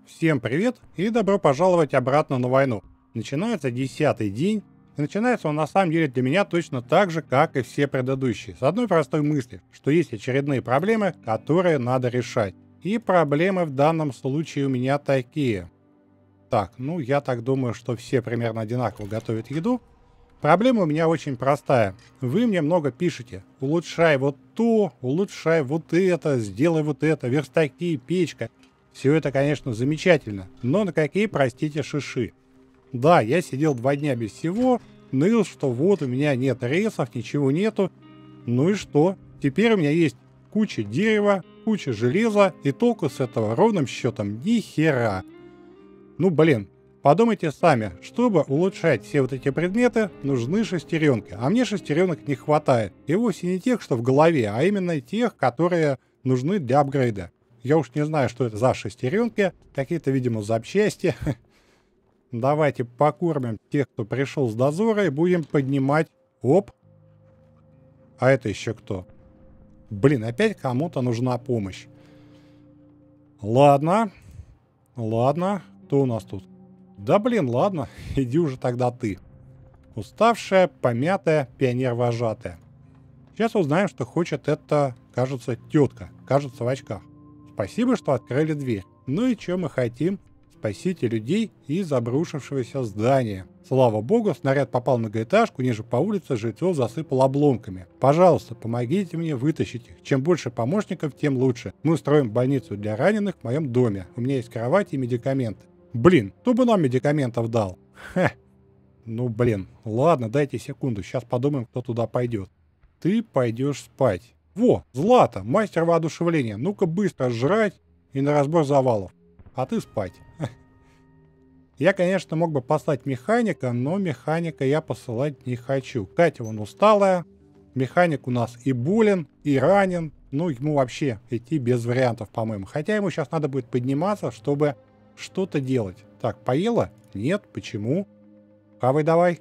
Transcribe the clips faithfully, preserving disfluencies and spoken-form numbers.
Всем привет и добро пожаловать обратно на войну. Начинается десятый день, и начинается он на самом деле для меня точно так же, как и все предыдущие. С одной простой мысли, что есть очередные проблемы, которые надо решать. И проблемы в данном случае у меня такие. Так, ну я так думаю, что все примерно одинаково готовят еду. Проблема у меня очень простая. Вы мне много пишете. Улучшай вот то, улучшай вот это, сделай вот это, верстаки, печка. Все это, конечно, замечательно, но на какие, простите, шиши? Да, я сидел два дня без всего, ныл, что вот у меня нет рельсов, ничего нету. Ну и что? Теперь у меня есть куча дерева, куча железа, и толку с этого ровным счетом ни хера. Ну блин, подумайте сами, чтобы улучшать все вот эти предметы, нужны шестеренки, а мне шестеренок не хватает. И вовсе не тех, что в голове, а именно тех, которые нужны для апгрейда. Я уж не знаю, что это за шестеренки, какие-то, видимо, запчасти. Давайте покормим тех, кто пришел с дозора, и будем поднимать. Оп. А это еще кто? Блин, опять кому-то нужна помощь. Ладно. Ладно. Кто у нас тут? Да блин, ладно. Иди уже тогда ты. Уставшая, помятая, пионер-вожатая. Сейчас узнаем, что хочет эта, кажется, тетка. Кажется, в очках. Спасибо, что открыли дверь. Ну и что мы хотим? Спасите людей из обрушившегося здания. Слава богу, снаряд попал на многоэтажку, ниже по улице жильцов засыпал обломками. Пожалуйста, помогите мне вытащить их. Чем больше помощников, тем лучше. Мы устроим больницу для раненых в моем доме. У меня есть кровать и медикаменты. Блин, кто бы нам медикаментов дал? Хе. Ну блин, ладно, дайте секунду, сейчас подумаем, кто туда пойдет. Ты пойдешь спать. Во, Злата, мастер воодушевления. Ну-ка быстро жрать и на разбор завалов. А ты спать. Я, конечно, мог бы послать механика, но механика я посылать не хочу. Катя вон усталая. Механик у нас и болен, и ранен. Ну, ему вообще идти без вариантов, по-моему. Хотя ему сейчас надо будет подниматься, чтобы что-то делать. Так, поела? Нет, почему? Хавай давай.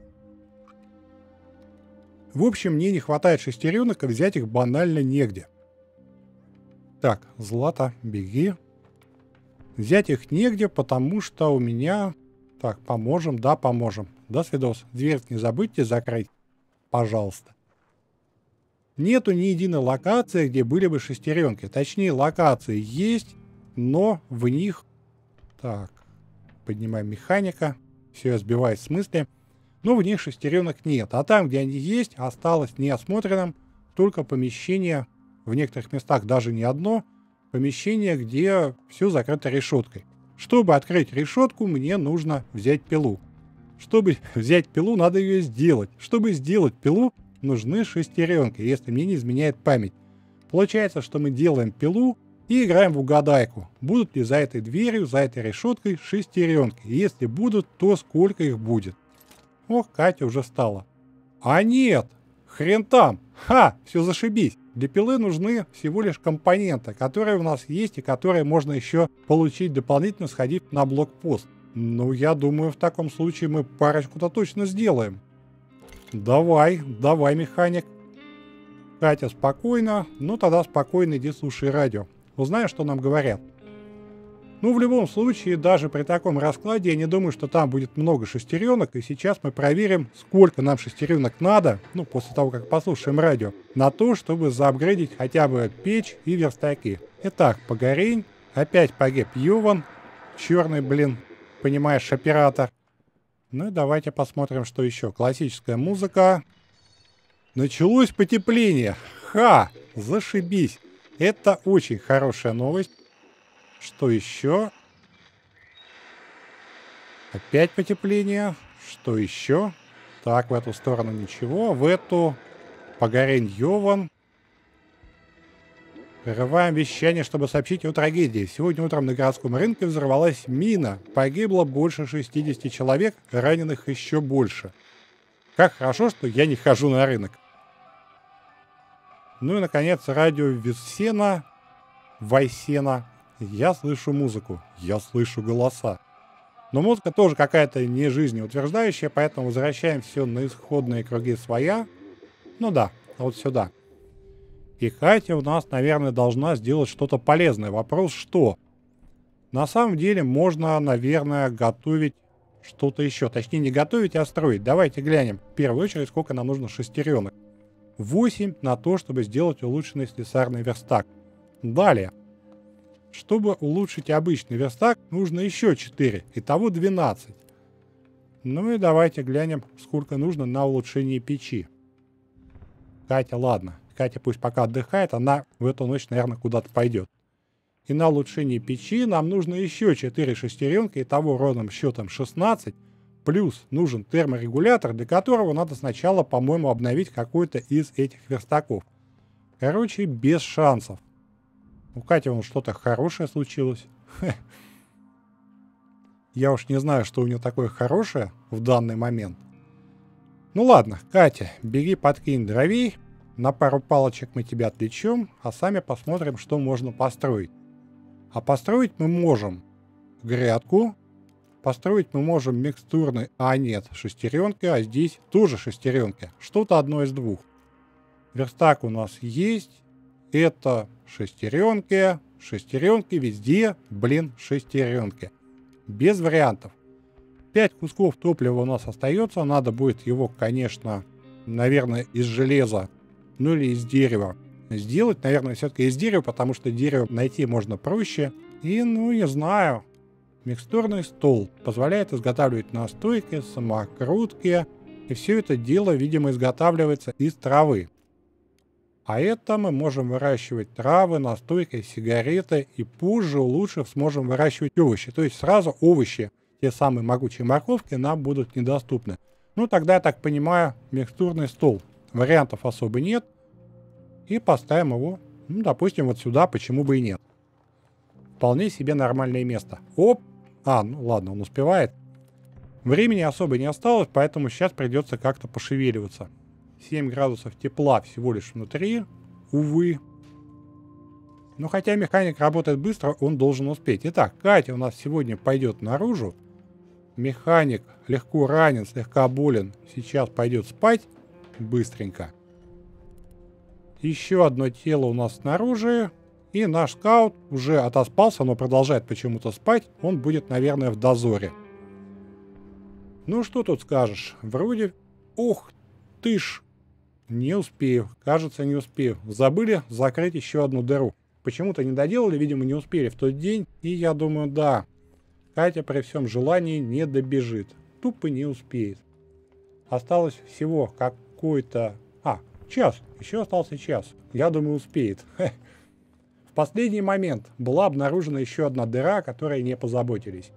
В общем, мне не хватает шестеренок, и взять их банально негде. Так, Злата, беги. Взять их негде, потому что у меня... Так, поможем, да, поможем. До свидос. Дверь не забудьте закрыть. Пожалуйста. Нету ни единой локации, где были бы шестеренки. Точнее, локации есть, но в них... Так, поднимаем механика. Все, я сбиваюсь с мысли. Но в них шестеренок нет. А там, где они есть, осталось неосмотренным только помещение, в некоторых местах даже не одно, помещение, где все закрыто решеткой. Чтобы открыть решетку, мне нужно взять пилу. Чтобы взять пилу, надо ее сделать. Чтобы сделать пилу, нужны шестеренки, если мне не изменяет память. Получается, что мы делаем пилу и играем в угадайку. Будут ли за этой дверью, за этой решеткой шестеренки? Если будут, то сколько их будет? Ох, Катя уже встала. А нет, хрен там. Ха, все зашибись. Для пилы нужны всего лишь компоненты, которые у нас есть и которые можно еще получить дополнительно, сходив на блокпост. Ну, я думаю, в таком случае мы парочку-то точно сделаем. Давай, давай, механик. Катя, спокойно. Ну, тогда спокойно иди слушай радио. Узнаешь, что нам говорят. Ну, в любом случае, даже при таком раскладе, я не думаю, что там будет много шестеренок, и сейчас мы проверим, сколько нам шестеренок надо, ну, после того, как послушаем радио, на то, чтобы заапгрейдить хотя бы печь и верстаки. Итак, Погорень, опять погиб Йован, черный, блин, понимаешь, оператор. Ну и давайте посмотрим, что еще. Классическая музыка. Началось потепление. Ха! Зашибись. Это очень хорошая новость. Что еще? Опять потепление. Что еще? Так, в эту сторону ничего. В эту Погорень Йован. Прерываем вещание, чтобы сообщить о трагедии. Сегодня утром на городском рынке взорвалась мина. Погибло больше шестидесяти человек, раненых еще больше. Как хорошо, что я не хожу на рынок. Ну и, наконец, радио Вессена, Вайсена. Я слышу музыку, я слышу голоса. Но музыка тоже какая-то не жизнеутверждающая, поэтому возвращаем все на исходные круги своя. Ну да, вот сюда. И Катя у нас, наверное, должна сделать что-то полезное. Вопрос, что? На самом деле можно, наверное, готовить что-то еще. Точнее, не готовить, а строить. Давайте глянем в первую очередь, сколько нам нужно шестеренок. восемь на то, чтобы сделать улучшенный слесарный верстак. Далее. Чтобы улучшить обычный верстак, нужно еще четыре. Итого двенадцать. Ну и давайте глянем, сколько нужно на улучшение печи. Катя, ладно. Катя пусть пока отдыхает, она в эту ночь, наверное, куда-то пойдет. И на улучшение печи нам нужно еще четыре шестеренки, итого ровным счетом шестнадцать. Плюс нужен терморегулятор, для которого надо сначала, по-моему, обновить какой-то из этих верстаков. Короче, без шансов. У Кати вон что-то хорошее случилось. Я уж не знаю, что у нее такое хорошее в данный момент. Ну ладно, Катя, беги подкинь дровей. На пару палочек мы тебя отвлечем, а сами посмотрим, что можно построить. А построить мы можем грядку. Построить мы можем микстурный... А нет, шестеренки, а здесь тоже шестеренки. Что-то одно из двух. Верстак у нас есть. Это шестеренки. Шестеренки везде. Блин, шестеренки. Без вариантов. пять кусков топлива у нас остается. Надо будет его, конечно, наверное, из железа, ну или из дерева сделать. Наверное, все-таки из дерева, потому что дерево найти можно проще. И, ну, не знаю. Микстурный стол позволяет изготавливать настойки, самокрутки. И все это дело, видимо, изготавливается из травы. А это мы можем выращивать травы, настойки, сигареты. И позже, улучшив, сможем выращивать овощи. То есть сразу овощи, те самые могучие морковки, нам будут недоступны. Ну, тогда, я так понимаю, микстурный стол. Вариантов особо нет. И поставим его, ну, допустим, вот сюда, почему бы и нет. Вполне себе нормальное место. Оп! А, ну ладно, он успевает. Времени особо не осталось, поэтому сейчас придется как-то пошевеливаться. семь градусов тепла всего лишь внутри, увы. Но хотя механик работает быстро, он должен успеть. Итак, Катя у нас сегодня пойдет наружу. Механик легко ранен, слегка болен. Сейчас пойдет спать быстренько. Еще одно тело у нас снаружи. И наш скаут уже отоспался, но продолжает почему-то спать. Он будет, наверное, в дозоре. Ну, что тут скажешь? Вроде... Ух ты ж! Не успею. Кажется, не успею. Забыли закрыть еще одну дыру. Почему-то не доделали, видимо, не успели в тот день. И я думаю, да, Катя при всем желании не добежит. Тупо не успеет. Осталось всего какой-то... А, час. Еще остался час. Я думаю, успеет. В последний момент была обнаружена еще одна дыра, о которой не позаботились.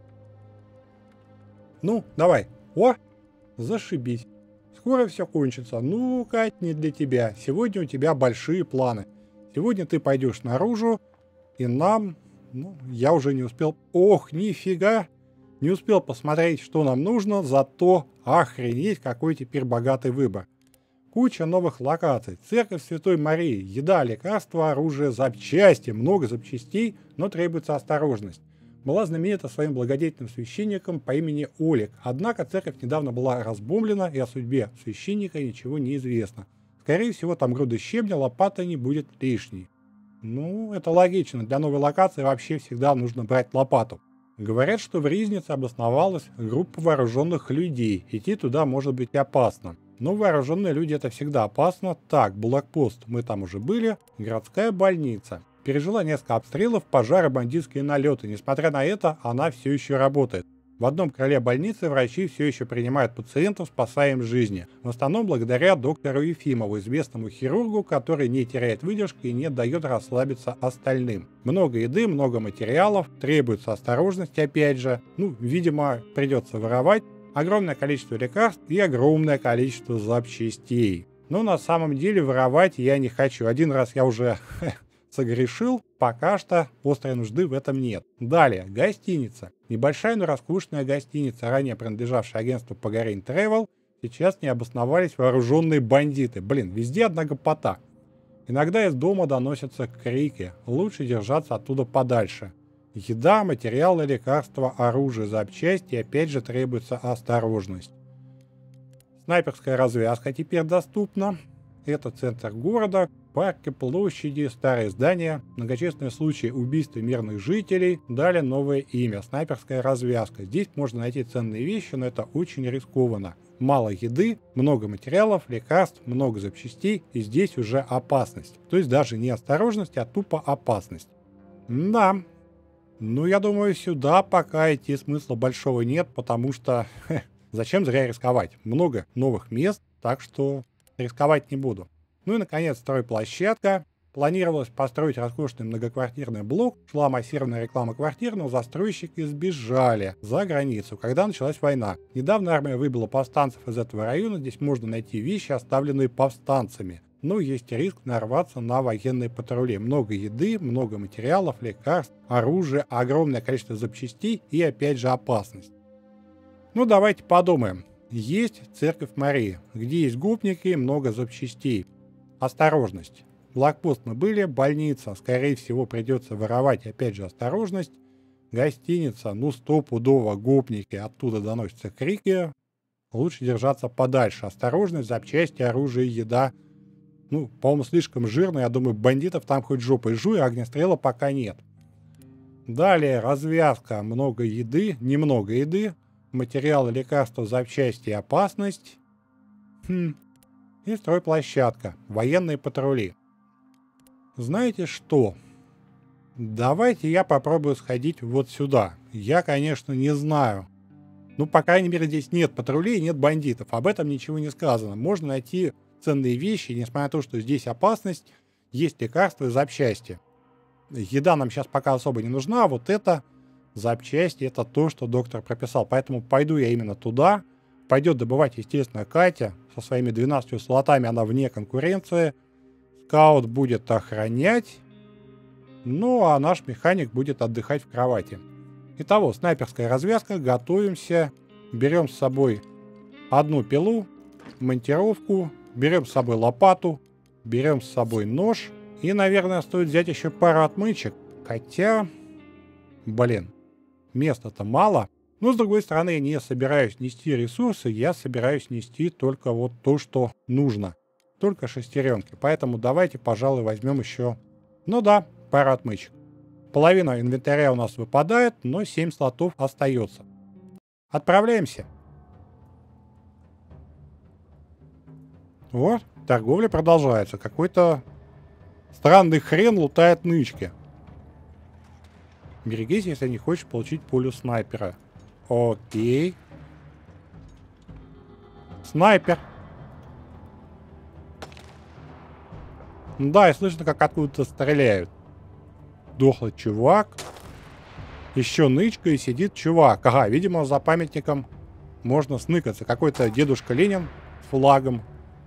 Ну, давай. О, зашибись. Скоро все кончится. Ну, Кать, не для тебя. Сегодня у тебя большие планы. Сегодня ты пойдешь наружу, и нам... Ну, я уже не успел... Ох, нифига! Не успел посмотреть, что нам нужно, зато охренеть, какой теперь богатый выбор. Куча новых локаций. Церковь Святой Марии, еда, лекарства, оружие, запчасти. Много запчастей, но требуется осторожность. Была знаменита своим благодетельным священником по имени Олег. Однако церковь недавно была разбомблена, и о судьбе священника ничего не известно. Скорее всего, там груды щебня, лопата не будет лишней. Ну, это логично. Для новой локации вообще всегда нужно брать лопату. Говорят, что в Ризнице обосновалась группа вооруженных людей. Идти туда может быть опасно. Но вооруженные люди — это всегда опасно. Так, блокпост, мы там уже были. Городская больница. Пережила несколько обстрелов, пожары, бандитские налеты. Несмотря на это, она все еще работает. В одном крыле больницы врачи все еще принимают пациентов, спасая им жизни. В основном благодаря доктору Ефимову, известному хирургу, который не теряет выдержки и не дает расслабиться остальным. Много еды, много материалов, требуется осторожность опять же. Ну, видимо, придется воровать. Огромное количество лекарств и огромное количество запчастей. Но на самом деле воровать я не хочу. Один раз я уже согрешил, пока что острой нужды в этом нет. Далее, гостиница. Небольшая, но роскошная гостиница, ранее принадлежавшая агентству Pagarin Travel, сейчас не обосновались вооруженные бандиты. Блин, везде одна гопота. Иногда из дома доносятся крики, лучше держаться оттуда подальше. Еда, материалы, лекарства, оружие, запчасти, опять же требуется осторожность. Снайперская развязка теперь доступна. Это центр города. Парки, площади, старые здания, многочисленные случаи убийства мирных жителей дали новое имя – снайперская развязка. Здесь можно найти ценные вещи, но это очень рискованно. Мало еды, много материалов, лекарств, много запчастей, и здесь уже опасность. То есть даже не осторожность, а тупо опасность. Да, ну я думаю, сюда пока идти смысла большого нет, потому что хе, зачем зря рисковать? Много новых мест, так что рисковать не буду. Ну и, наконец, стройплощадка. Планировалось построить роскошный многоквартирный блок, шла массированная реклама квартир, но застройщики сбежали за границу, когда началась война. Недавно армия выбила повстанцев из этого района, здесь можно найти вещи, оставленные повстанцами. Но есть риск нарваться на военные патрули. Много еды, много материалов, лекарств, оружия, огромное количество запчастей и опять же опасность. Ну давайте подумаем. Есть церковь Марии, где есть гопники и много запчастей. Осторожность. Блокпост мы были, больница, скорее всего, придется воровать, опять же, осторожность. Гостиница, ну стопудово гопники, оттуда доносятся крики. Лучше держаться подальше. Осторожность, запчасти, оружие, еда. Ну, по-моему, слишком жирно, я думаю, бандитов там хоть жопой жуй, а огнестрела пока нет. Далее, развязка, много еды, немного еды. Материалы, лекарства, запчасти, опасность. Хм. И стройплощадка, военные патрули. Знаете что? Давайте я попробую сходить вот сюда. Я, конечно, не знаю. Ну, по крайней мере, здесь нет патрулей, нет бандитов. Об этом ничего не сказано. Можно найти ценные вещи, несмотря на то, что здесь опасность, есть лекарства и запчасти. Еда нам сейчас пока особо не нужна, а вот это запчасти, это то, что доктор прописал. Поэтому пойду я именно туда. Пойдет добывать, естественно, Катя. Со своими двенадцатью слотами она вне конкуренции. Скаут будет охранять. Ну, а наш механик будет отдыхать в кровати. Итого, снайперская развязка. Готовимся. Берем с собой одну пилу, монтировку. Берем с собой лопату. Берем с собой нож. И, наверное, стоит взять еще пару отмычек. Хотя, блин, места-то мало. Но, с другой стороны, я не собираюсь нести ресурсы, я собираюсь нести только вот то, что нужно. Только шестеренки. Поэтому давайте, пожалуй, возьмем еще... Ну да, пару отмычек. Половина инвентаря у нас выпадает, но семь слотов остается. Отправляемся. Вот, торговля продолжается. Какой-то странный хрен лутает нычки. Берегись, если не хочешь получить пулю снайпера. Окей. Снайпер. Да, и слышно, как откуда-то стреляют. Дохлый чувак. Еще нычка и сидит чувак. Ага, видимо, за памятником можно сныкаться. Какой-то дедушка Ленин с флагом.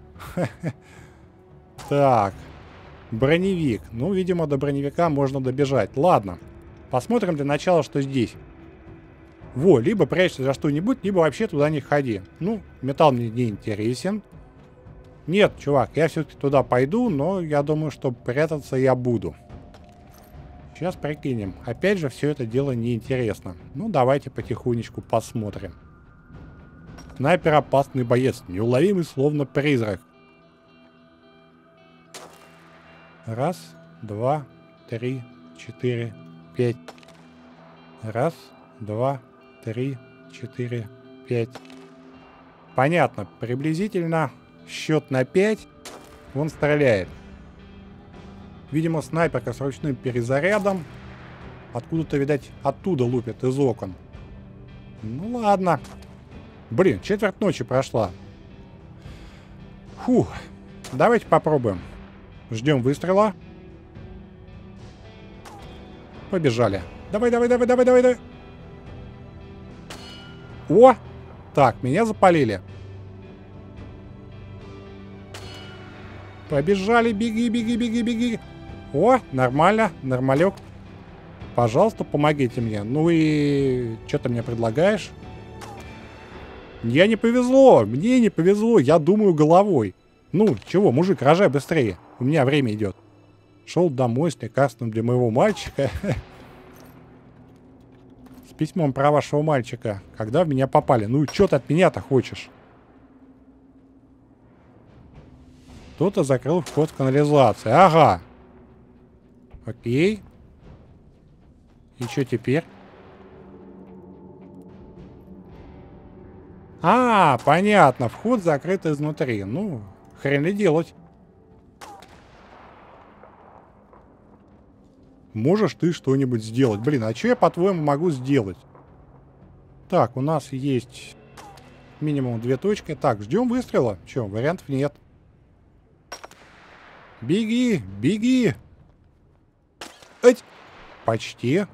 Так. Броневик. Ну, видимо, до броневика можно добежать. Ладно. Посмотрим для начала, что здесь. Во, либо прячься за что-нибудь, либо вообще туда не ходи. Ну, металл мне не интересен. Нет, чувак, я все-таки туда пойду, но я думаю, что прятаться я буду. Сейчас прикинем. Опять же, все это дело неинтересно. Ну, давайте потихонечку посмотрим. Снайпер — опасный боец, неуловимый, словно призрак. Раз, два, три, четыре, пять. Раз, два, три, четыре, пять. Понятно, приблизительно счет на пять. Он стреляет. Видимо, снайперка с ручным перезарядом. Откуда-то, видать, оттуда лупит, из окон. Ну ладно. Блин, четверть ночи прошла. Фух. Давайте попробуем. Ждем выстрела. Побежали. Давай, давай, давай, давай, давай, давай. О! Так, меня запалили. Побежали, беги, беги, беги, беги. О, нормально, нормалек. Пожалуйста, помогите мне. Ну и что ты мне предлагаешь? Мне не повезло, мне не повезло, я думаю головой. Ну, чего, мужик, рожай быстрее. У меня время идет. Шел домой с лекарством для моего мальчика. С письмом про вашего мальчика. Когда в меня попали? Ну, что ты от меня-то хочешь? Кто-то закрыл вход в канализацию. Ага. Окей. И что теперь? А, понятно. Вход закрыт изнутри. Ну, хрен ли делать. Можешь ты что-нибудь сделать? Блин, а что я, по-твоему, могу сделать? Так, у нас есть минимум две точки. Так, ждем выстрела. Че, вариантов нет. Беги, беги. Эть. Почти.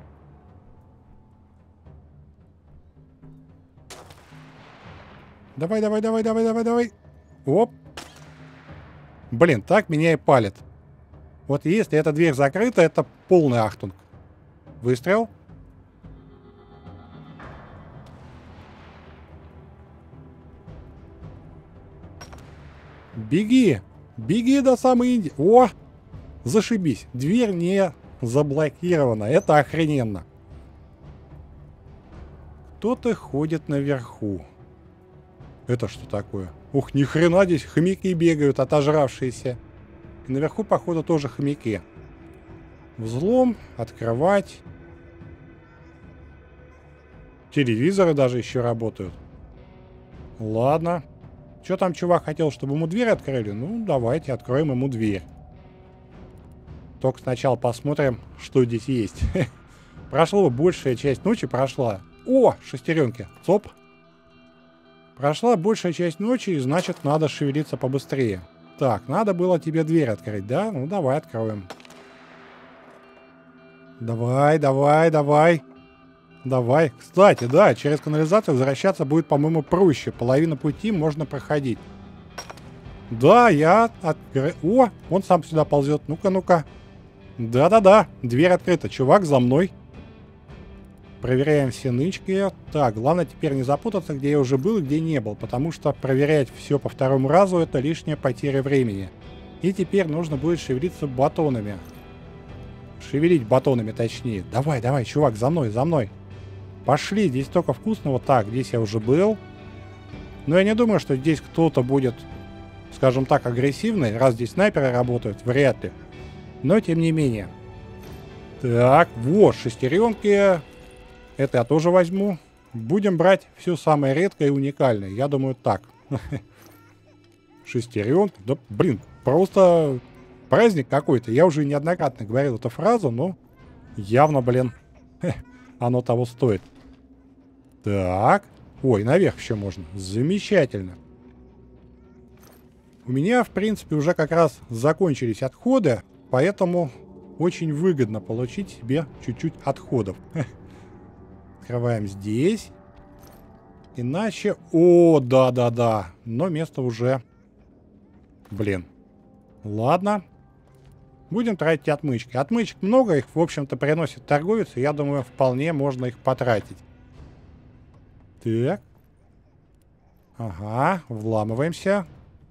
Давай, давай, давай, давай, давай, давай. Оп. Блин, так меня и палит. Вот если эта дверь закрыта, это полный ахтунг. Выстрел. Беги. Беги до самой Индии. О! Зашибись. Дверь не заблокирована. Это охрененно. Кто-то ходит наверху. Это что такое? Ух, ни хрена здесь хомяки бегают, отожравшиеся. И наверху, походу, тоже хомяки. Взлом, открывать. Телевизоры даже еще работают. Ладно. Что там чувак хотел, чтобы ему дверь открыли? Ну, давайте откроем ему дверь. Только сначала посмотрим, что здесь есть. Прошло большая часть ночи, прошла. О, шестеренки. Цоп. Прошла большая часть ночи, и значит, надо шевелиться побыстрее. Так, надо было тебе дверь открыть, да? Ну, давай откроем. Давай, давай, давай. Давай. Кстати, да, через канализацию возвращаться будет, по-моему, проще. Половину пути можно проходить. Да, я открыл. О, он сам сюда ползет. Ну-ка, ну-ка. Да-да-да, дверь открыта. Чувак, за мной. Проверяем все нычки. Так, главное теперь не запутаться, где я уже был и где не был, потому что проверять все по второму разу — это лишняя потеря времени. И теперь нужно будет шевелиться батонами. Шевелить батонами, точнее. Давай, давай, чувак, за мной, за мной. Пошли, здесь только вкусного. Так, здесь я уже был. Но я не думаю, что здесь кто-то будет, скажем так, агрессивный, раз здесь снайперы работают, вряд ли. Но тем не менее. Так, вот, шестеренки. Это я тоже возьму. Будем брать все самое редкое и уникальное. Я думаю, так. Шестеренки. Да, блин, просто праздник какой-то. Я уже неоднократно говорил эту фразу, но явно, блин, оно того стоит. Так. Ой, наверх еще можно. Замечательно. У меня, в принципе, уже как раз закончились отходы, поэтому очень выгодно получить себе чуть-чуть отходов. Открываем здесь. Иначе... О, да-да-да. Но место уже... Блин. Ладно. Будем тратить отмычки. Отмычек много, их, в общем-то, приносит торговец, и я думаю, вполне можно их потратить. Так. Ага, вламываемся.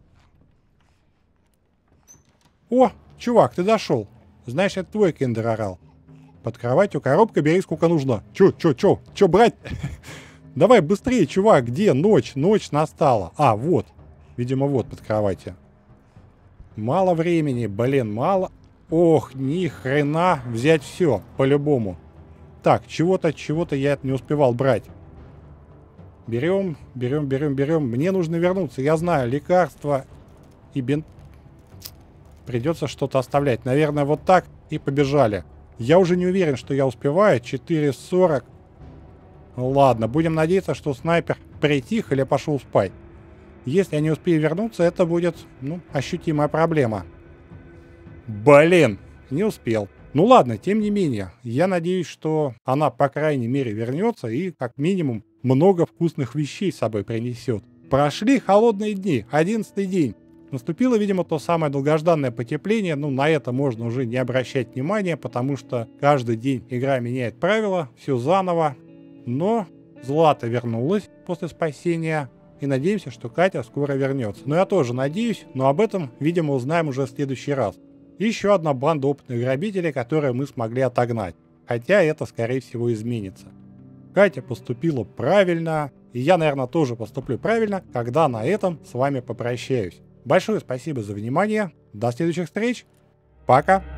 О, чувак, ты дошел. Знаешь, это твой киндер орал. Под кроватью коробка, бери сколько нужно. Чё, чё, чё, чё брать? Давай быстрее, чувак, где ночь? Ночь настала. А, вот. Видимо, вот под кроватью. Мало времени, блин, мало. Ох, ни хрена взять все, по-любому. Так, чего-то, чего-то я не успевал брать. Берем, берем, берем, берем. Мне нужно вернуться. Я знаю, лекарства и бинт. Придется что-то оставлять. Наверное, вот так и побежали. Я уже не уверен, что я успеваю. четыре сорок. Ладно, будем надеяться, что снайпер притих или пошел спать. Если я не успею вернуться, это будет, ну, ощутимая проблема. Блин, не успел. Ну ладно, тем не менее, я надеюсь, что она, по крайней мере, вернется и, как минимум, много вкусных вещей с собой принесет. Прошли холодные дни, одиннадцатый день. Наступило, видимо, то самое долгожданное потепление. Ну, на это можно уже не обращать внимания, потому что каждый день игра меняет правила, все заново. Но Злата вернулась после спасения. И надеемся, что Катя скоро вернется. Но я тоже надеюсь, но об этом, видимо, узнаем уже в следующий раз. Еще одна банда опытных грабителей, которую мы смогли отогнать. Хотя это, скорее всего, изменится. Катя поступила правильно. И я, наверное, тоже поступлю правильно, когда на этом с вами попрощаюсь. Большое спасибо за внимание. До следующих встреч. Пока.